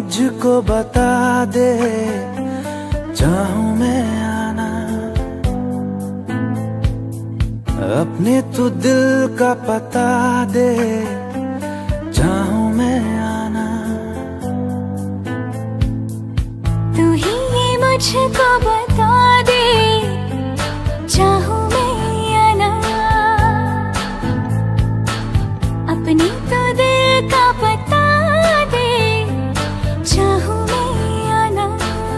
मुझको बता दे, चाहूं मैं आना अपने तू दिल का पता दे, चाहूं मैं आना। तू ही मुझको बता दे, चाहूं मैं आना अपने तो दिल का पता दे, चाहूं मैं आना।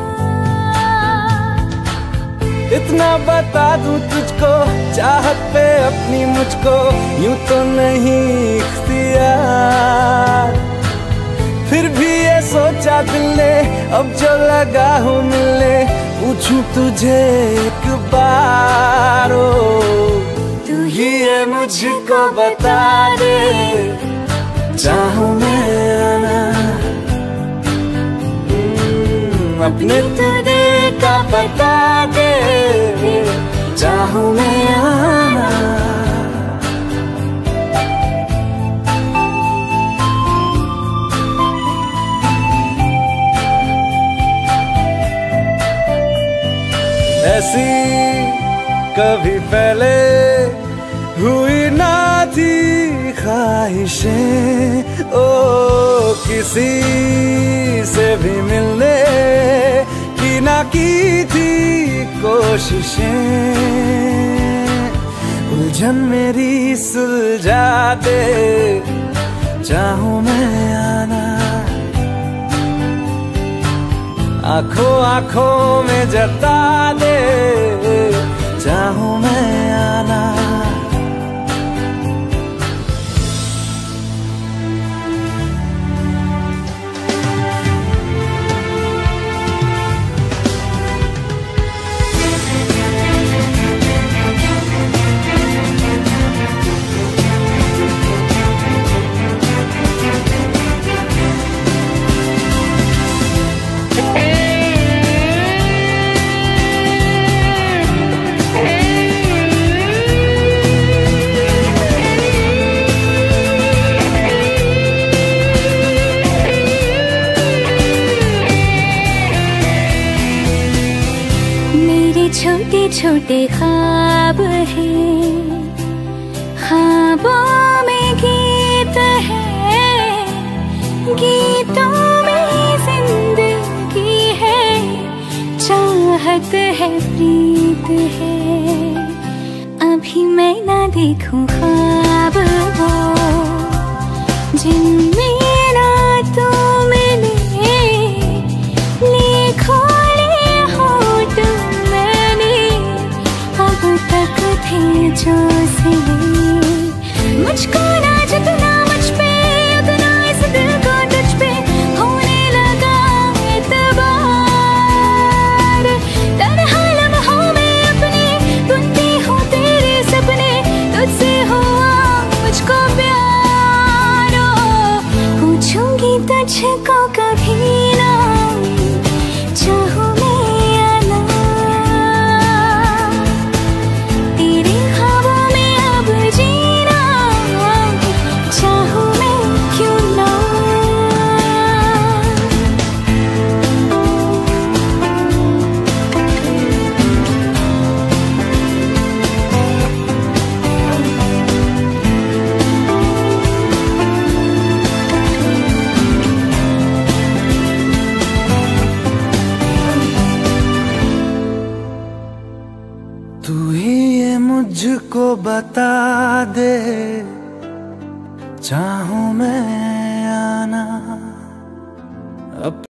इतना बता दूं तुझको, चाहत पे अपनी मुझको यूं तो नहीं इख्तियार, फिर भी ये सोचा दिल ने अब जो लगा हूँ मिलने, पूछूं तुझे एक बार। ओ तू ही ये मुझको बता दे, चाहूं मैं आना अपने तो दिल का पता दे, चाहूं मैं आना। ऐसी कभी पहले हुई ना थी ख्वाहिशें, ओ किसी से भी मिलने की ना की थी कोशिशें, उलझन मेरी सुलझा दे, चाहूं मैं आना आंखों आंखों में जता दे, चाहूं मैं आना। छोटे छोटे ख्वाब हैं, ख्वाबों में गीत है, गीतों में जिंदगी है, चाहत है प्रीत है। अभी मैं ना देखूं ख्वाब वो जिनमें ना तू मिले, लिखो जो सिले मुझको ना जितना मुझ पे, उतना इस दिल को तुझ पे होने लगा एतबार। तन्हा लम्हों में अपने बुनती हूँ तेरे सपने, तुझसे हुआ मुझको प्यार। पूछूंगी तुझको कभी ना, चाहूं तू ही ये मुझको बता दे, चाहूं मैं आना।